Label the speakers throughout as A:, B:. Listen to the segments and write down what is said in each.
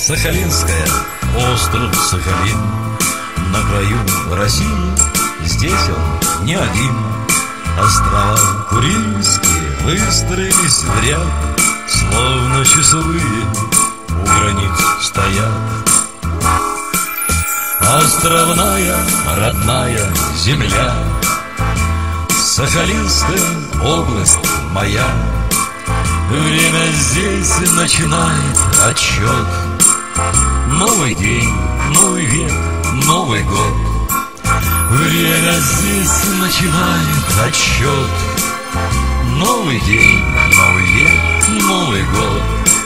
A: Сахалинская, остров Сахалин, на краю России, здесь он не один. Острова Курильские выстроились в ряд, словно часовые у границ стоят. Островная, родная земля, Сахалинская область моя. Время здесь начинает отсчет. Новый день, новый век, Новый год. Время здесь начинает отсчет. Новый день, новый век, Новый год.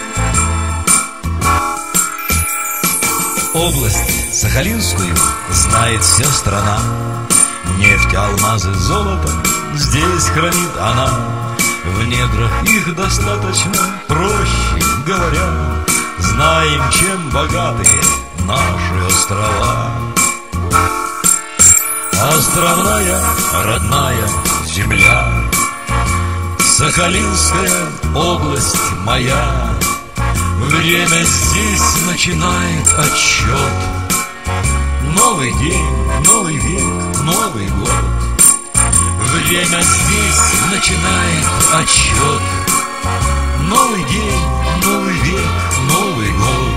A: Область Сахалинскую знает вся страна. Нефть, алмазы, золото здесь хранит она. В недрах их достаточно, проще говоря, знаем, чем богатые наши острова. Островная, родная земля, Сахалинская область моя. Время здесь начинает отсчет. Новый день, новый век, Новый год. Время здесь начинает отсчет. Новый день, новый век, Новый год.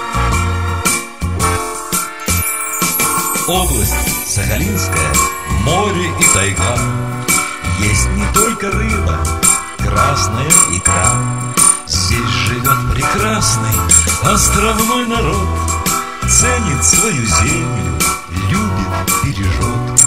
A: Область Сахалинская, море и тайга. Есть не только рыба, красная икра. Здесь живет прекрасный островной народ. Ценит свою землю, любит, бережет.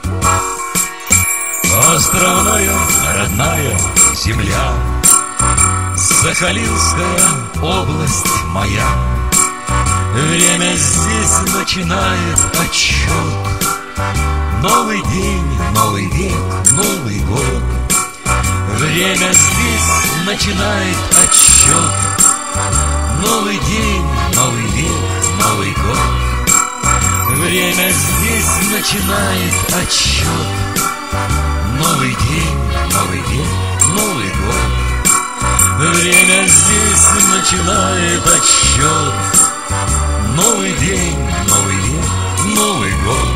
A: Островная, родная земля, Сахалинская область моя. Время здесь начинает отсчет. Новый день, новый век, Новый год. Время здесь начинает отсчет. Новый день, новый век, Новый год. Время здесь начинает отсчет. Новый день, новый век, Новый год. Время здесь начинает отсчет. Новый день, новый век, Новый год.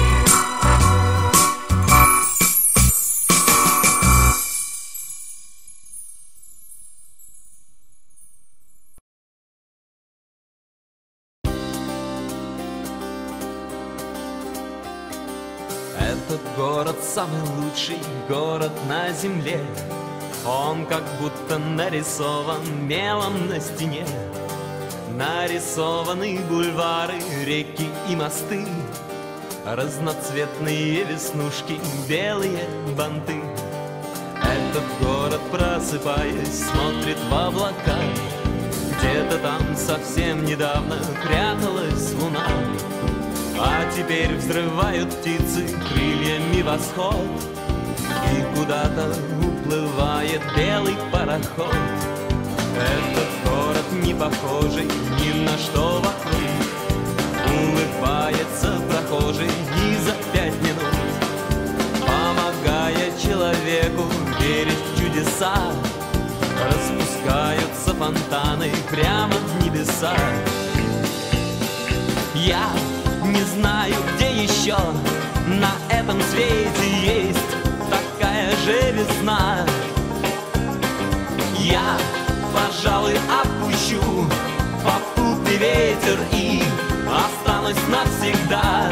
B: Этот город самый лучший город на земле. Он как будто нарисован мелом на стене. Нарисованы бульвары, реки и мосты, разноцветные веснушки, белые банты. Этот город, просыпаясь, смотрит в облака. Где-то там совсем недавно пряталась луна, а теперь взрывают птицы крыльями восход, и куда-то уплывает белый пароход. Этот город не похожий ни на что вокруг. Улыбается прохожий и за 5 минут, помогая человеку верить в чудеса, распускаются фонтаны прямо в небеса. Я не знаю, где еще на этом свете есть такая же весна. Я, пожалуй, отпущу попутный ветер и останусь навсегда.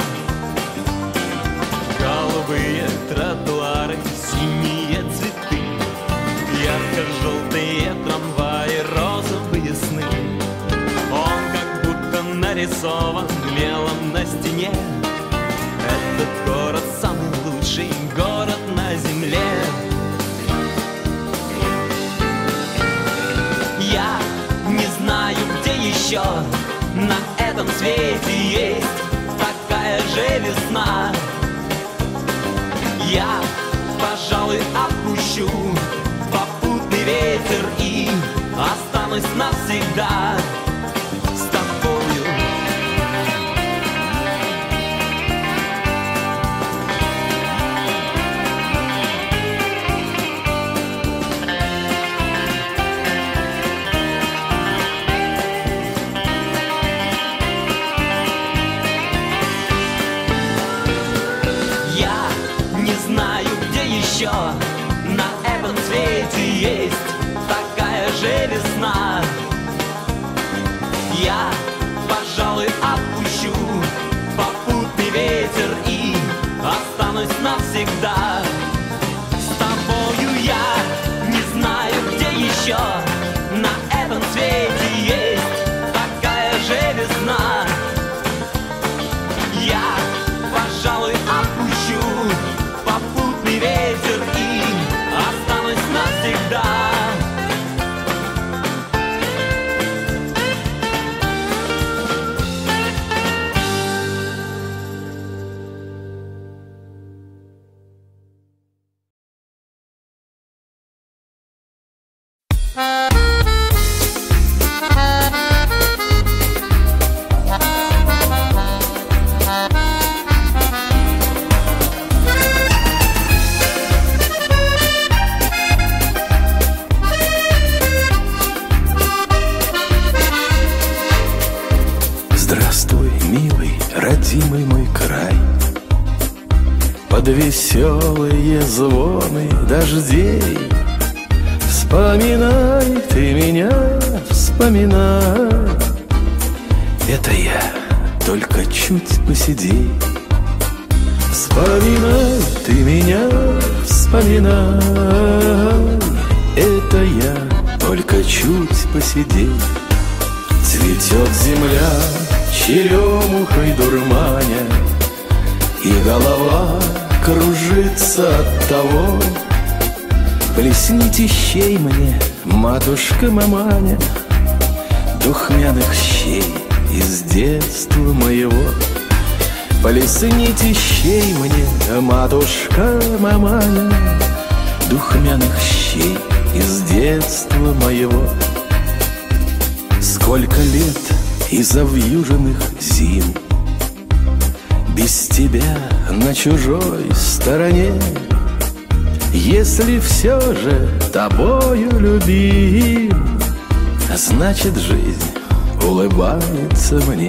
B: Голубые тротуары, синие цветы, ярко-желтые трамваи, розовые сны. Он как будто нарисован мелом на стене. Этот город самый лучший город на земле. Я не знаю, где еще на этом свете есть такая же весна. Я, пожалуй, отпущу попутный ветер и останусь навсегда с тобою. еще на этом свете есть такая же весна. Я, пожалуй, отпущу попутный ветер и останусь навсегда. С тобою я не знаю, где еще на этом свете есть такая же весна. Я, пожалуй, отпущу попутный ветер и останусь навсегда.
C: Здравствуй, милый, родимый мой край. Под веселые звоны дождей вспоминай ты меня, вспоминай. Это я, только чуть посидей. Вспоминай ты меня, вспоминай. Это я, только чуть посидей. Цветет земля, черемухой дурманя, и голова кружится от того. Плесни тищей мне, матушка-маманя, духмяных щей из детства моего. Плесни тищей мне, матушка-маманя, духмяных щей из детства моего. Сколько лет и завьюженных зим без тебя на чужой стороне. Если все же тобою любим, значит жизнь улыбается мне.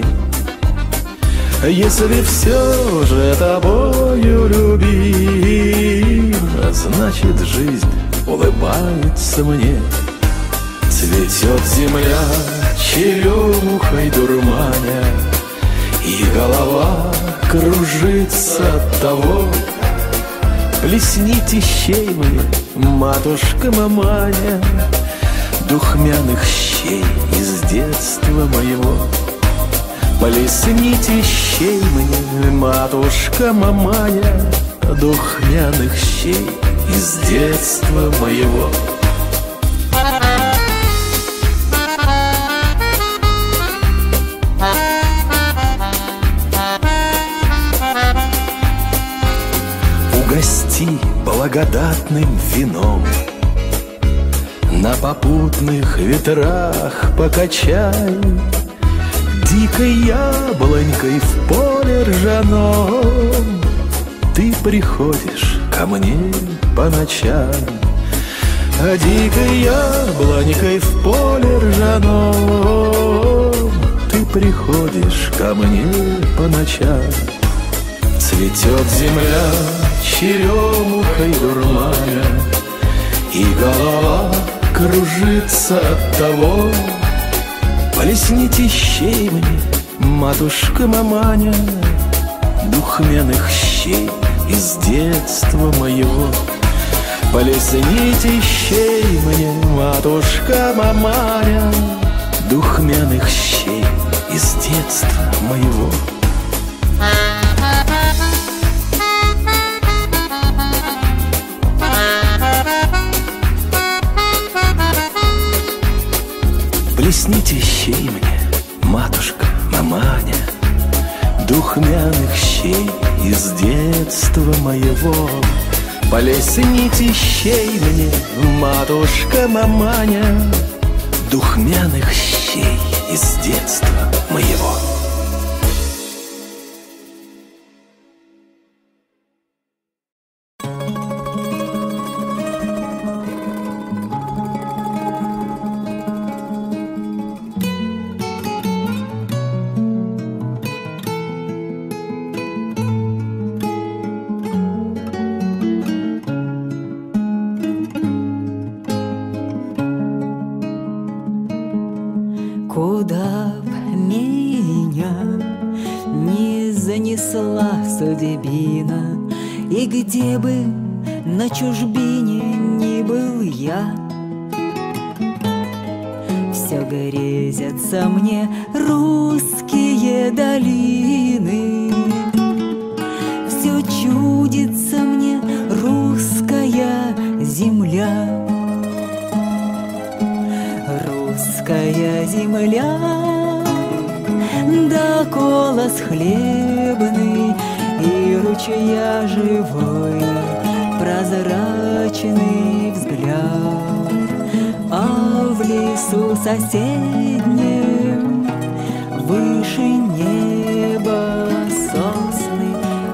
C: Если все же тобою любим, значит жизнь улыбается мне. Цветет земля, черемухой дурманя, и голова кружится от того. Плесни тищей мне, матушка-маманя, духмяных щей из детства моего. Плесни тищей мне, матушка-маманя, духмяных щей из детства моего. Угости благодатным вином, на попутных ветрах покачай. Дикой яблонькой в поле ржаном ты приходишь ко мне по ночам. А дикой яблонькой в поле ржаном ты приходишь ко мне по ночам. Цветет земля, черемухой дурманя, и голова кружится от того. Плесни тищей мне, матушка-маманя, духмяных щей из детства моего. Плесни тищей мне, матушка-маманя, духмяных щей из детства моего. Плесни тищей мне, матушка-маманя, духмяных щей из детства моего. Плесни тищей мне, матушка-маманя, духмяных щей из детства моего.
D: принесла судьбина, и где бы на чужбине ни был я, все грезятся мне русские долины, все чудится мне русская земля. Русская земля, да колос хлебный и ручья живой, прозрачный взгляд. А в лесу соседнем выше неба сосны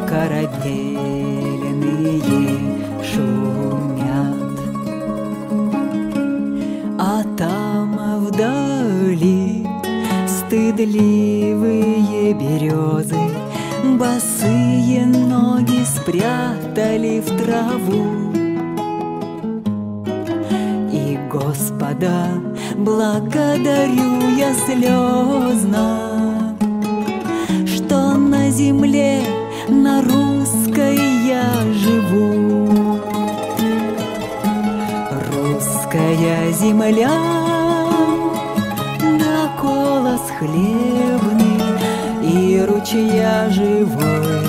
D: корабельные шумят. А там вдали стыдливые березы босые ноги спрятали в траву. И Господа благодарю я слезно, что на земле, на русской я живу. Русская земля, да колос хлебный и ручья живой,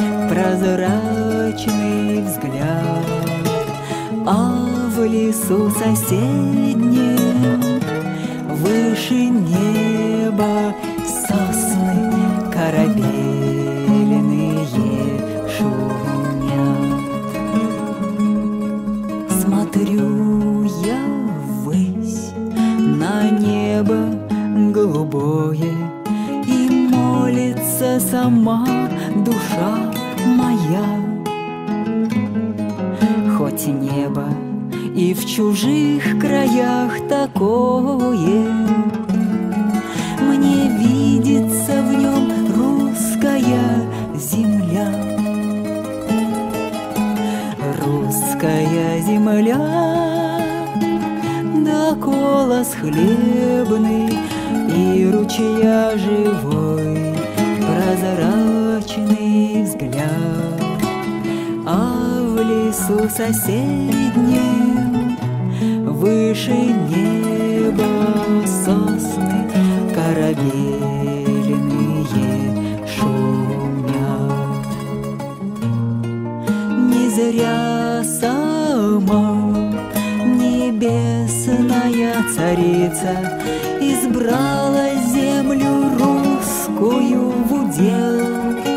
D: прозрачный взгляд. А в лесу соседнем выше неба сосны корабельные шумят. Смотрю я ввысь на небо голубое, и молится сама душа моя. Хоть небо и в чужих краях такое, мне видится в нем русская земля. Русская земля, да колос хлебный и ручья живой, прозрачный взгляд. А в лесу соседнем выше неба сосны корабельные шумят. Не зря сама небесная царица избрала землю русскую в удел.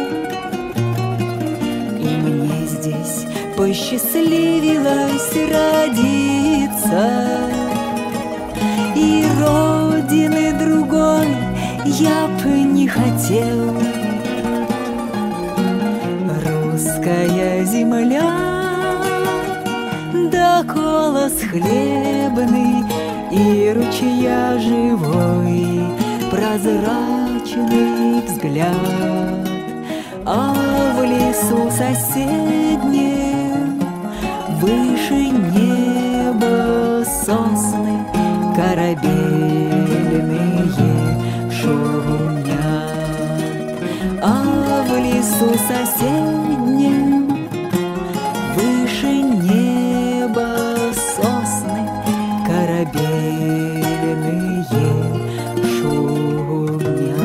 D: И мне здесь посчастливилось родиться, и родины другой я б не хотел. Русская земля, да колос хлебный и ручья живой, прозрачный взгляд. А в лесу соседнем выше неба сосны корабельные шумят. А в лесу соседнем выше неба сосны корабельные шумят.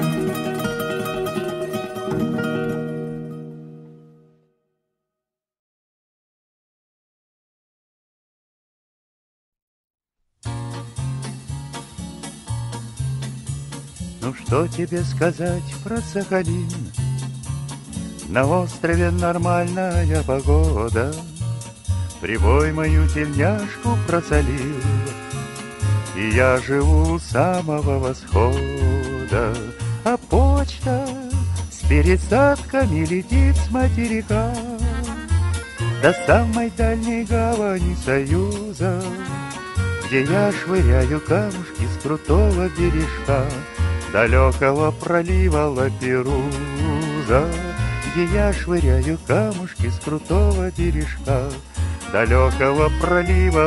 E: Ну что тебе сказать про Сахалин? На острове нормальная погода, прибой мою тельняшку просолил, и я живу у самого восхода. А почта с пересадками летит с материка до самой дальней гавани Союза, где я швыряю камушки с крутого бережка далекого пролива Лаперуза, где я швыряю камушки с крутого бережка далекого пролива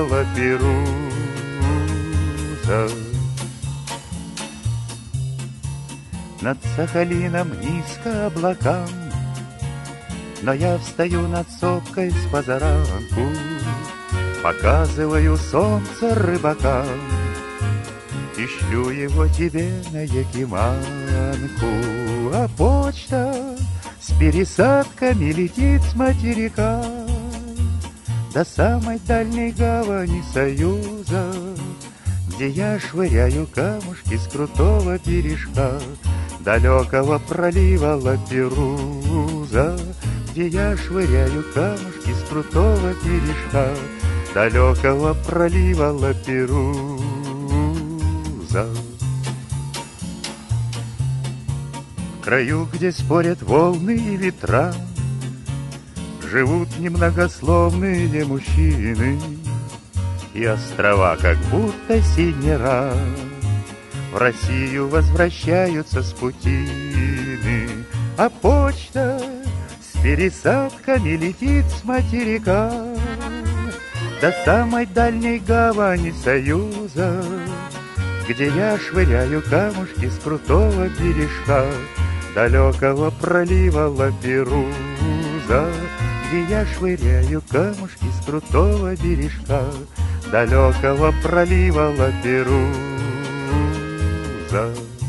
E: Лаперуза. Над Сахалином низко облакам Но я встаю над сопкой с позаранку, показываю солнце рыбакам, ищу его тебе на Якиманку. А почта с пересадками летит с материка до самой дальней гавани Союза, где я швыряю камушки с крутого бережка далекого пролива Лаперуза, где я швыряю камушки с крутого бережка далекого пролива Лаперуза. В краю, где спорят волны и ветра, живут немногословные мужчины, и острова, как будто синера, в Россию возвращаются с путины. А почта с пересадками летит с материка до самой дальней гавани Союза, где я швыряю камушки с крутого бережка далекого пролива Лаперуза, где я швыряю камушки с крутого бережка далекого пролива Лаперуза.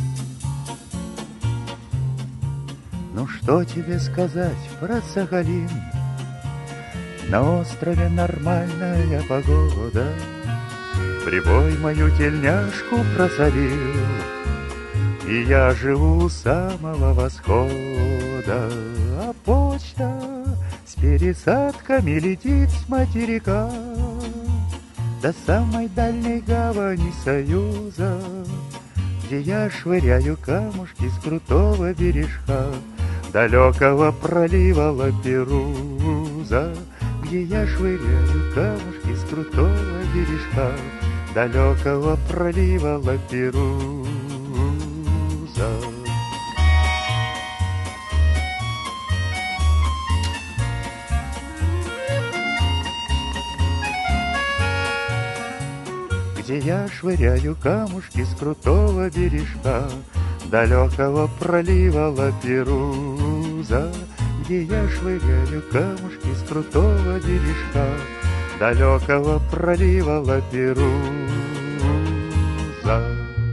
E: Ну что тебе сказать про Сахалин? На острове нормальная погода, прибой мою тельняшку просолил, и я живу у самого восхода. А почта с пересадками летит с материка до самой дальней гавани Союза, где я швыряю камушки с крутого бережка далекого пролива Лаперуза, где я швыряю камушки с крутого бережка далекого пролива Лаперуза. Где я швыряю камушки с крутого бережка далекого пролива Лаперуза, где я швыряю камушки с крутого бережка далекого пролива Лаперуза.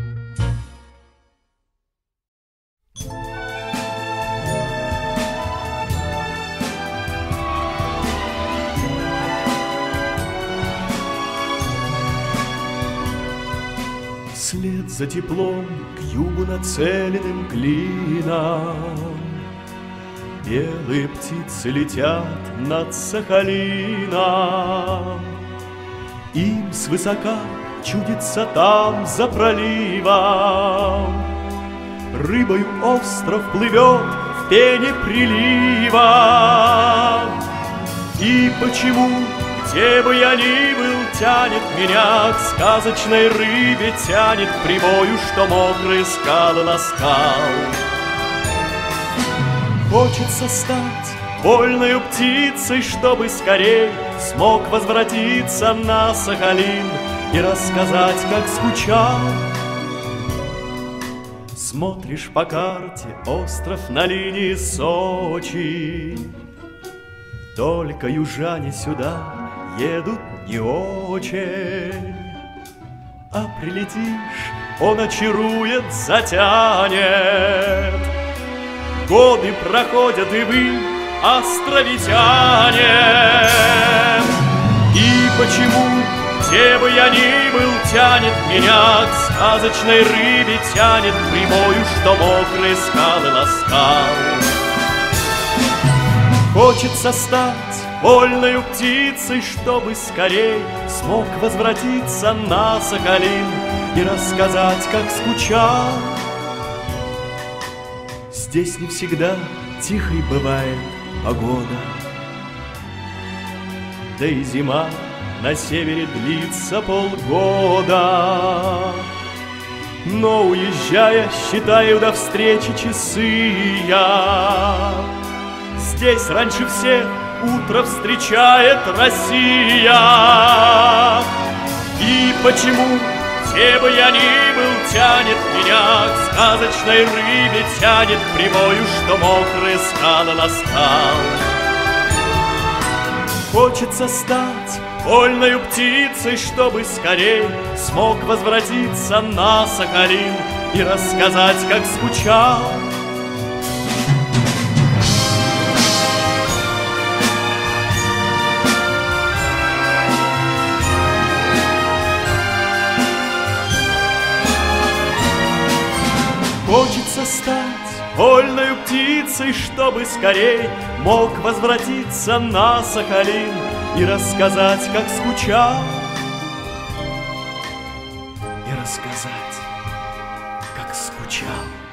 F: Вслед за теплом к югу нацеленным клином белые птицы летят над Сахалином. Им свысока чудится там за проливом, рыбою остров плывет в пене прилива. И почему, где бы я ни был, тянет меня к сказочной рыбе, тянет к прибою, что мокрые скалы ласкал. Хочется стать вольною птицей, чтобы скорей смог возвратиться на Сахалин и рассказать, как скучал. Смотришь по карте остров на линии Сочи, только южане сюда едут не очень. А прилетишь, он очарует, затянет. Годы проходят, и вы островитяне. И почему, где бы я ни был, тянет меня к сказочной рыбе, тянет к прибою, что мокрые скалы ласкал. Хочется стать вольною птицей, чтобы скорей смог возвратиться на Сахалин и рассказать, как скучал. Здесь не всегда тихой бывает погода, да и зима на севере длится полгода. Но уезжая, считаю до встречи часы я. Здесь раньше всех утро встречает Россия. И почему, где бы я ни был, тянет меня к сказочной рыбе, тянет к прибою, что мокрые скалы ласкал. Хочется стать вольною птицей, чтобы скорей смог возвратиться на Сахалин и рассказать, как скучал. Хочется стать вольною птицей, чтобы скорей мог возвратиться на Сахалин и рассказать, как скучал. И рассказать, как скучал.